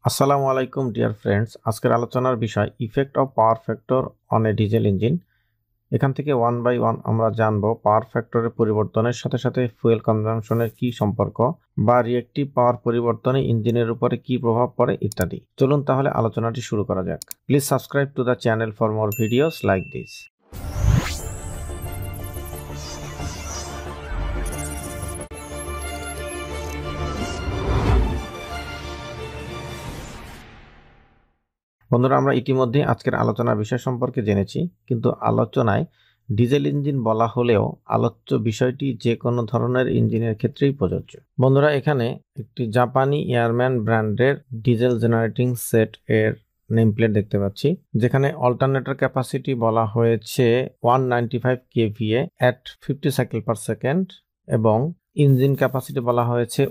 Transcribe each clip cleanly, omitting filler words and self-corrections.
আসসালামু আলাইকুম dear friends, আজকের আলোচনার বিষয় effect of power factor on a diesel engine. এখান থেকে ওয়ান বাই ওয়ান আমরা জানব পাওয়ার ফ্যাক্টরের পরিবর্তনের সাথে সাথে ফুয়েল কনজাম্পশনের কি সম্পর্ক বা রিয়েক্টিভ পাওয়ার পরিবর্তনে ইঞ্জিনের উপরে কি প্রভাব পড়ে ইত্যাদি। চলুন তাহলে আলোচনাটি শুরু করা যাক। Please subscribe to the channel for more videos like this. বন্ধুরা, আমরা ইতিমধ্যে আজকের আলোচনার বিষয় সম্পর্কে জেনেছি, কিন্তু আলোচনায় ডিজেল ইঞ্জিন বলা হলেও আলোচ্য বিষয়টি যে কোনো ধরনের ইঞ্জিনের ক্ষেত্রেই প্রযোজ্য। বন্ধুরা, এখানে একটি জাপানি এয়ারম্যান ব্র্যান্ডের ডিজেল জেনারেটিং সেট এর নেম প্লেট দেখতে পাচ্ছি, যেখানে অল্টারনেটর ক্যাপাসিটি বলা হয়েছে 195 kVA at 50 cycle per second এবং ইঞ্জিন ক্যাপাসিটি বলা হয়েছে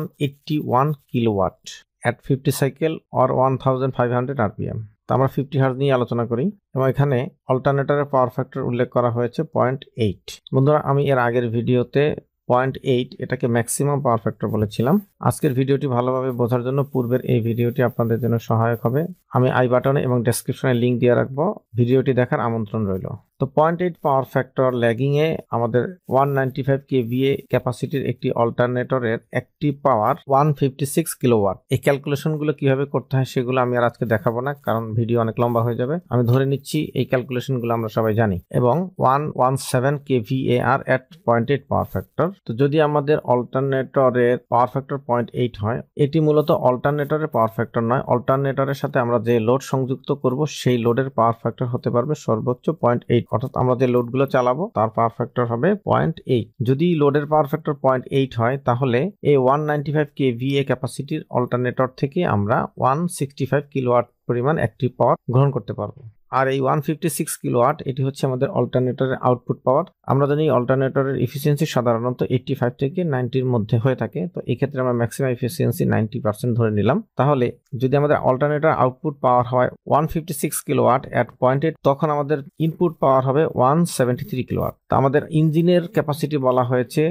181 kilowatt at 50 cycle or 1500 rpm। তো আমরা 50 হার্জ নিয়ে আলোচনা করি এবং এখানে অল্টারনেটরের পাওয়ার ফ্যাক্টর উল্লেখ করা হয়েছে 0.8। বন্ধুরা, আমি এর আগের ভিডিওতে 0.8 এটাকে ম্যাক্সিমাম পাওয়ার ফ্যাক্টর বলেছিলাম। আজকের ভিডিওটি ভালোভাবে বোঝার জন্য পূর্বের এই ভিডিওটি আপনাদের জন্য সহায়ক হবে। আমি আই বাটনে এবং ডেসক্রিপশনে লিঙ্ক দিয়ে রাখবো, ভিডিওটি দেখার আমন্ত্রণ রইল। তো 0.8 পাওয়ার ফ্যাক্টর ল্যাগিং এ আমাদের 195 kVA ক্যাপাসিটির একটি অল্টারনেটরের অ্যাক্টিভ পাওয়ার 156 কিলোওয়াট। এই ক্যালকুলেশনগুলো কিভাবে করতে হয় সেগুলো আমি আর আজকে দেখাবো না, কারণ ভিডিও অনেক লম্বা হয়ে যাবে। আমি ধরে নিচ্ছি এই ক্যালকুলেশনগুলো আমরা সবাই জানি। এবং 117 kVAR at 0.8 পাওয়ার ফ্যাক্টর। তো যদি আমাদের অল্টারনেটরের পাওয়ার ফ্যাক্টর 0.8 হয়, এটি মূলত অল্টারনেটরের পাওয়ার ফ্যাক্টর নয়। অল্টারনেটরের সাথে আমরা যে লোড সংযুক্ত করব সেই লোডের পাওয়ার ফ্যাক্টর হতে পারবে সর্বোচ্চ 0.8, অর্থাৎ আমরা যে লোডগুলো চালাবো তার পাওয়ার ফ্যাক্টর হবে 0.8। যদি লোডের পাওয়ার ফ্যাক্টর 0.8 হয়, তাহলে এই 195 kVA ক্যাপাসিটির অল্টারনেটর থেকে আমরা 165 কিলোওয়াট পরিমাণ অ্যাক্টিভ পাওয়ার গ্রহণ করতে পারবো। আর এই 156 কিলোওয়াট এটি হচ্ছে আমাদের অল্টারনেটরের আউটপুট পাওয়ার। আমরা জানি অল্টারনেটরের এফিসিয়েন্সি সাধারণত 85 থেকে 90-র মধ্যে হয়ে থাকে। তো এই ক্ষেত্রে আমরা ম্যাক্সিমাম এফিসিয়েন্সি 90% ধরে নিলাম। তাহলে যদি আমাদের অল্টারনেটর আউটপুট পাওয়ার হয় 156 কিলোওয়াট এট 0.8, তখন আমাদের ইনপুট পাওয়ার হবে 173 কিলোওয়াট। তো আমাদের ইঞ্জিনের ক্যাপাসিটি বলা হয়েছে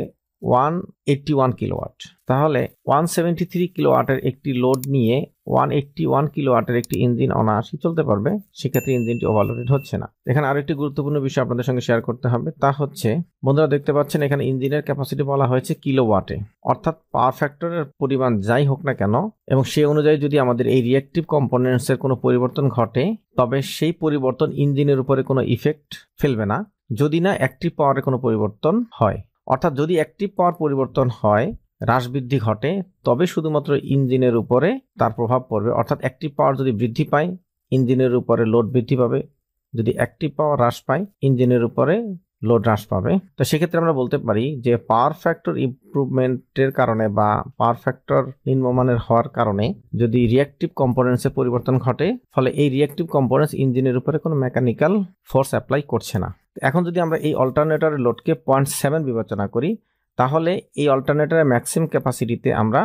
181 কিলোওয়াট। তাহলে 173 কিলোওয়াটের একটি লোড নিয়ে 181 কিলোওয়াটের একটি ইঞ্জিন অনায়াসে চলতে পারবে, সেক্ষেত্রে ইঞ্জিনটি ওভারলোডেড হচ্ছে না। এখানে আরো একটি গুরুত্বপূর্ণ বিষয় আপনাদের সঙ্গে শেয়ার করতে হবে, তা হচ্ছে বন্ধুরা দেখতে পাচ্ছেন এখানে ইঞ্জিনের ক্যাপাসিটি বলা হয়েছে কিলোওয়াটে, অর্থাৎ পাওয়ার ফ্যাক্টরের পরিমাণ যাই হোক না কেন এবং সেই অনুযায়ী যদি আমাদের এই রিঅ্যাক্টিভ কম্পোনেন্টসের কোনো পরিবর্তন ঘটে, তবে সেই পরিবর্তন ইঞ্জিনের উপরে কোনো ইফেক্ট ফেলবে না যদি না অ্যাক্টিভ পাওয়ারে কোনো পরিবর্তন হয়। অর্থাৎ যদি অ্যাক্টিভ পাওয়ার পরিবর্তন হয়, হ্রাস বৃদ্ধি ঘটে, তবে শুধুমাত্র ইঞ্জিনের উপরে তার প্রভাব পড়বে। অর্থাৎ অ্যাক্টিভ পাওয়ার যদি বৃদ্ধি পায়, ইঞ্জিনের উপরে লোড বৃদ্ধি পাবে। যদি অ্যাক্টিভ পাওয়ার হ্রাস পায়, ইঞ্জিনের উপরে লোড হ্রাস পাবে। তো সেক্ষেত্রে আমরা বলতে পারি যে পাওয়ার ফ্যাক্টর ইমপ্রুভমেন্টের কারণে বা পাওয়ার ফ্যাক্টর নিম্নমানের হওয়ার কারণে যদি রিঅ্যাক্টিভ কম্পোনেন্টসে পরিবর্তন ঘটে, ফলে এই রিঅ্যাক্টিভ কম্পোনেন্টস ইঞ্জিনের উপরে কোনো মেকানিক্যাল ফোর্স অ্যাপ্লাই করছে না। এখন যদি আমরা এই অল্টারনেটরের লোডকে 0.7 বিবেচনা করি, তাহলে এই অল্টারনেটরের ম্যাক্সিমাম ক্যাপাসিটিতে আমরা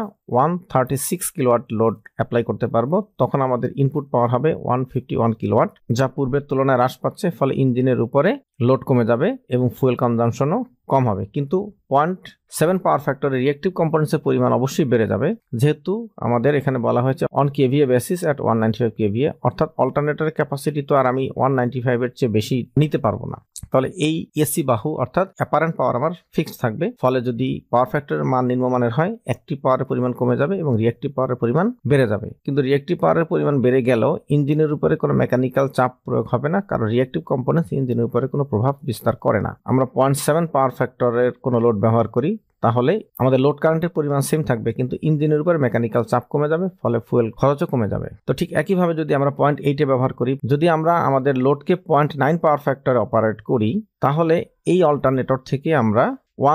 136 কিলোওয়াট লোড অ্যাপ্লাই করতে পারবো। তখন আমাদের ইনপুট পাওয়ার হবে 151 কিলোওয়াট, যা পূর্বের তুলনায় হ্রাস পাচ্ছে। ফলে ইঞ্জিনের উপরে লোড কমে যাবে এবং ফুয়েল কনজাম্পশনও কম হবে। কিন্তু 0.7 পাওয়ার ফ্যাক্টরের রিঅ্যাক্টিভ কম্পোনেন্টসের পরিমাণ অবশ্যই বেড়ে যাবে, যেহেতু আমাদের এখানে বলা হয়েছে on kVA basis at 195 kVA, অর্থাৎ অল্টারনেটরের ক্যাপাসিটি তো আর আমি 195 এর চেয়ে বেশি নিতে পারবো না। তাহলে এই এসি বাহু অর্থাৎ অ্যাপারেন্ট পাওয়ার আমার ফিক্সড থাকবে। ফলে যদি পাওয়ার ফ্যাক্টরের মান নিম্নমানের হয়, অ্যাক্টিভ পাওয়ারের পরিমাণ কমে যাবে এবং রিঅ্যাক্টিভ পাওয়ারের পরিমাণ বেড়ে যাবে। কিন্তু রিঅ্যাক্টিভ পাওয়ারের পরিমাণ বেড়ে গেলেও ইঞ্জিনের উপরে কোনো মেকানিক্যাল চাপ প্রয়োগ হবে না, কারণ রিঅ্যাক্টিভ কম্পোনেন্টস ইঞ্জিনের উপরে কোনো প্রভাব বিস্তার করে না। আমরা 0.7 পাওয়ার ফ্যাক্টরের কোনো লোড ব্যবহার করি, তাহলে আমাদের লোড কারেন্টের পরিমাণ সেম থাকবে, কিন্তু ইঞ্জিনের উপর মেকানিক্যাল চাপ কমে যাবে, ফলে ফুয়েল খরচও কমে যাবে। তো ঠিক একইভাবে যদি আমরা 0.8 ব্যবহার করি, যদি আমরা আমাদের লোডকে 0.9 পাওয়ার ফ্যাক্টরে অপারেট করি, তাহলে এই অল্টারনেটর থেকে আমরা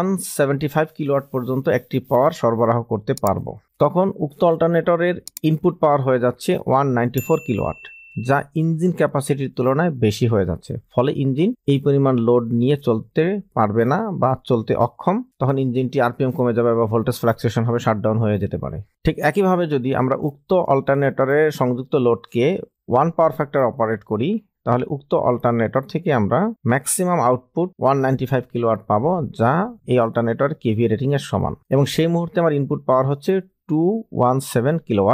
175 কিলোওয়াট পর্যন্ত অ্যাক্টিভ পাওয়ার সরবরাহ করতে পারবো। তখন উক্ত অল্টারনেটরের ইনপুট পাওয়ার হয়ে যাচ্ছে 194 কিলোওয়াট, যা ইঞ্জিন ক্যাপাসিটির তুলনায় বেশি হয়ে যাচ্ছে। ফলে ইঞ্জিন এই পরিমাণ লোড নিয়ে চলতে পারবে না বা চলতে অক্ষম। তখন ইঞ্জিনটি আরপিএম কমে যাবে বা ভোল্টেজ ফ্লাকচুয়েশন হবে, শাটডাউন হয়ে যেতে পারে। ঠিক একইভাবে যদি আমরা উক্ত অল্টারনেটরে সংযুক্ত লোডকে 1 পাওয়ার ফ্যাক্টর অপারেট করি, তাহলে উক্ত অল্টারনেটর থেকে আমরা ম্যাক্সিমাম আউটপুট 195 কিলোওয়াট পাবো, যা এই অল্টারনেটর কেভিএ রেটিং এর সমান। এবং সেই মুহূর্তে আমার ইনপুট পাওয়ার হচ্ছে 217 কিলোওয়াট,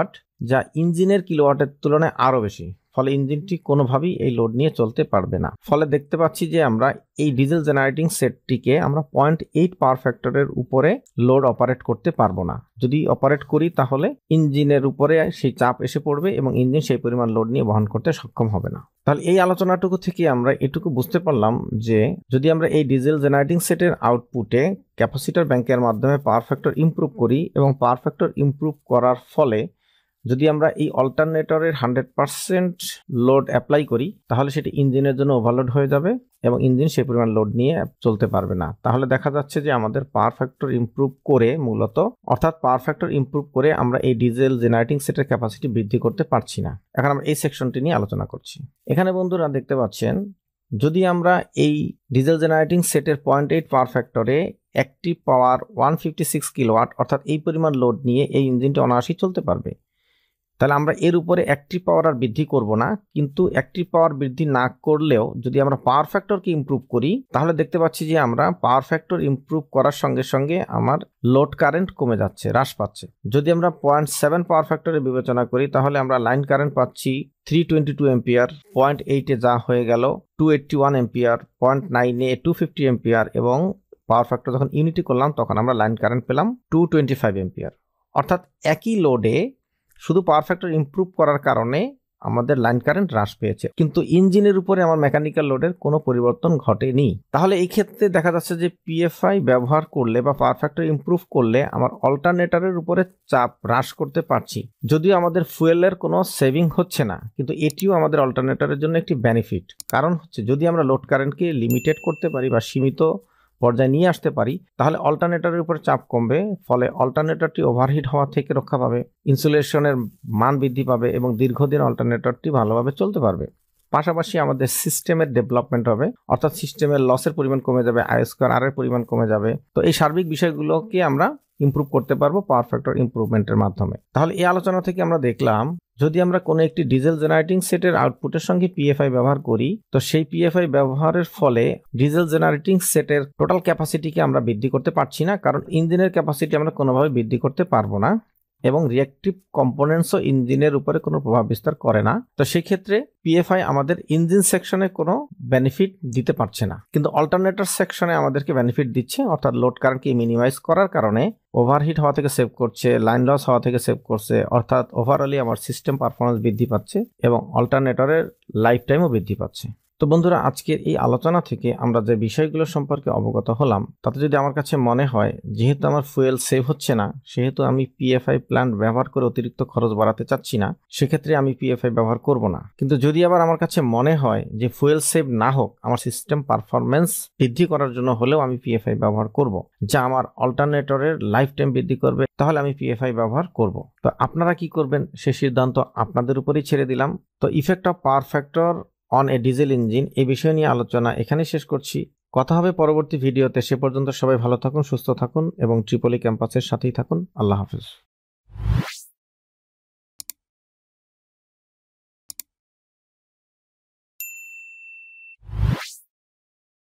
যা ইঞ্জিনের কিলোওয়াটের তুলনায় আরও বেশি, ফলে ইঞ্জিনটি কোনোভাবেই এই লোড নিয়ে চলতে পারবে না। ফলে দেখতে পাচ্ছি যে আমরা এই ডিজেল জেনারেটিং সেটটিকে আমরা 0.8 পাওয়ার ফ্যাক্টরের উপরে লোড অপারেট করতে পারবো না। যদি অপারেট করি তাহলে ইঞ্জিনের উপরে সেই চাপ এসে পড়বে এবং ইঞ্জিন সেই পরিমাণ লোড নিয়ে বহন করতে সক্ষম হবে না। তাহলে এই আলোচনাটুকু থেকে আমরা এটুকু বুঝতে পারলাম যে যদি আমরা এই ডিজেল জেনারেটিং সেটের আউটপুটে ক্যাপাসিটর ব্যাংকের মাধ্যমে পাওয়ার ফ্যাক্টর ইমপ্রুভ করি এবং পাওয়ার ফ্যাক্টর ইমপ্রুভ করার ফলে যদি আমরা এই অল্টারনেটরের 100% লোড অ্যাপ্লাই করি তাহলে সেটি ইঞ্জিনের জন্য ওভারলোড হয়ে যাবে এবং ইঞ্জিন সেই পরিমাণ লোড নিয়ে চলতে পারবে না। তাহলে দেখা যাচ্ছে যে আমাদের পাওয়ার ফ্যাক্টর ইমপ্রুভ করে অর্থাৎ পাওয়ার ফ্যাক্টর ইমপ্রুভ করে আমরা এই ডিজেল জেনারেটিং সেটের ক্যাপাসিটি বৃদ্ধি করতে পারছি না। এখন আমরা এই সেকশনটি নিয়ে আলোচনা করছি। এখানে বন্ধুরা দেখতে পাচ্ছেন যদি আমরা এই ডিজেল জেনারেটিং সেটের 0.8 পাওয়ার ফ্যাক্টরে অ্যাক্টিভ পাওয়ার 156 কিলোওয়াট অর্থাৎ এই পরিমাণ লোড নিয়ে এই ইঞ্জিনটি অনায়াসেই চলতে পারবে, তাহলে আমরা এর উপরে অ্যাক্টিভ পাওয়ার আর বৃদ্ধি করব না। কিন্তু অ্যাক্টিভ পাওয়ার বৃদ্ধি না করলেও যদি আমরা পাওয়ার ফ্যাক্টরকে ইমপ্রুভ করি তাহলে দেখতে পাচ্ছি যে আমরা পাওয়ার ফ্যাক্টর ইমপ্রুভ করার সঙ্গে সঙ্গে আমার লোড কারেন্ট কমে যাচ্ছে, হ্রাস পাচ্ছে। যদি আমরা 0.7 পাওয়ার ফ্যাক্টরে বিবেচনা করি তাহলে আমরা লাইন কারেন্ট পাচ্ছি 322 এম্পিয়ার, 0.8-এ যা হয়ে গেল 281 এম্পিয়ার, 0.9-এ 250 এম্পিয়ার এবং পাওয়ার ফ্যাক্টর যখন ইউনিটি করলাম তখন আমরা লাইন কারেন্ট পেলাম 225 এম্পিয়ার। অর্থাৎ একই লোডে শুধু পাওয়ার ফ্যাক্টর ইমপ্রুভ করার কারণে আমাদের লাইন কারেন্ট হ্রাস পেয়েছে, কিন্তু ইঞ্জিনের উপরে আমার মেকানিক্যাল লোডের কোনো পরিবর্তন ঘটেনি। তাহলে এই ক্ষেত্রে দেখা যাচ্ছে যে পিএফআই ব্যবহার করলে বা পাওয়ার ফ্যাক্টর ইমপ্রুভ করলে আমার অল্টারনেটরের উপরে চাপ হ্রাস করতে পারছি। যদিও আমাদের ফুয়েলের কোনো সেভিং হচ্ছে না, কিন্তু এটিও আমাদের অল্টারনেটরের জন্য একটি বেনিফিট। কারণ হচ্ছে যদি আমরা লোড কারেন্টকে লিমিটেড করতে পারি বা সীমিত পর্যায়ে নিয়ে আসতে পারি তাহলে অল্টারনেটরের উপর চাপ কমবে, ফলে অল্টারনেটরটি ওভারহিট হওয়া থেকে রক্ষা পাবে, ইনসুলেশনের মান বৃদ্ধি পাবে এবং দীর্ঘদিন অল্টারনেটরটি ভালোভাবে চলতে পারবে। পাশাপাশি আমাদের সিস্টেমের ডেভেলপমেন্ট হবে, অর্থাৎ সিস্টেমের লসের পরিমাণ কমে যাবে, I²R এর পরিমাণ কমে যাবে। তো এই সার্বিক বিষয়গুলোকে আমরা ইমপ্রুভ করতে পারবো পাওয়ার ফ্যাক্টর ইমপ্রুভমেন্টের মাধ্যমে। তাহলে এই আলোচনা থেকে আমরা দেখলাম যদি আমরা কোনো একটি ডিজেল জেনারেটিং সেটের আউটপুটের সঙ্গে পিএফআই ব্যবহার করি তো সেই পিএফআই ব্যবহারের ফলে ডিজেল জেনারেটিং সেটের টোটাল ক্যাপাসিটিকে আমরা বৃদ্ধি করতে পারছি না, কারণ ইঞ্জিনের ক্যাপাসিটি আমরা কোনোভাবে বৃদ্ধি করতে পারবো না এবং রিঅ্যাক্টিভ কম্পোনেন্টসও ইঞ্জিনের উপরে কোনো প্রভাব বিস্তার করে না। তো সেই ক্ষেত্রে পিএফআই আমাদের ইঞ্জিন সেকশনে কোনো বেনিফিট দিতে পারছে না, কিন্তু অল্টারনেটর সেকশনে আমাদেরকে বেনিফিট দিচ্ছে, অর্থাৎ লোড কারেন্টকে মিনিমাইজ করার কারণে ওভারহিট হওয়া থেকে সেভ করছে, লাইন লস হওয়া থেকে সেভ করছে, অর্থাৎ ওভারঅলি আমার সিস্টেম পারফরমেন্স বৃদ্ধি পাচ্ছে এবং অল্টারনেটরের লাইফ টাইমও বৃদ্ধি পাচ্ছে। তো বন্ধুরা আজকের এই আলোচনা থেকে আমরা যে বিষয়গুলো সম্পর্কে অবগত হলাম তাতে যদি আমার কাছে মনে হয় যেহেতু আমার ফুয়েল সেভ হচ্ছে না সেহেতু আমি পিএফআই প্ল্যান্ট ব্যবহার করে অতিরিক্ত খরচ বাড়াতে চাচ্ছি না, সেক্ষেত্রে আমি পিএফআই ব্যবহার করব না। কিন্তু যদি আবার আমার কাছে মনে হয় যে ফুয়েল সেভ না হোক, আমার সিস্টেম পারফরমেন্স বৃদ্ধি করার জন্য হলেও আমি পিএফআই ব্যবহার করব, যা আমার অল্টারনেটরের লাইফ টাইম বৃদ্ধি করবে, তাহলে আমি পিএফআই ব্যবহার করব। তো আপনারা কি করবেন সে সিদ্ধান্ত আপনাদের উপরেই ছেড়ে দিলাম। তো effect of power factor on a diesel engine এই বিষয় নিয়ে আলোচনা এখানে শেষ করছি। কথা হবে পরবর্তী ভিডিওতে। সে পর্যন্ত সবাই ভালো থাকুন, সুস্থ থাকুন এবং ট্রিপলি ক্যাম্পাসের সাথেই থাকুন। আল্লাহ হাফেজ।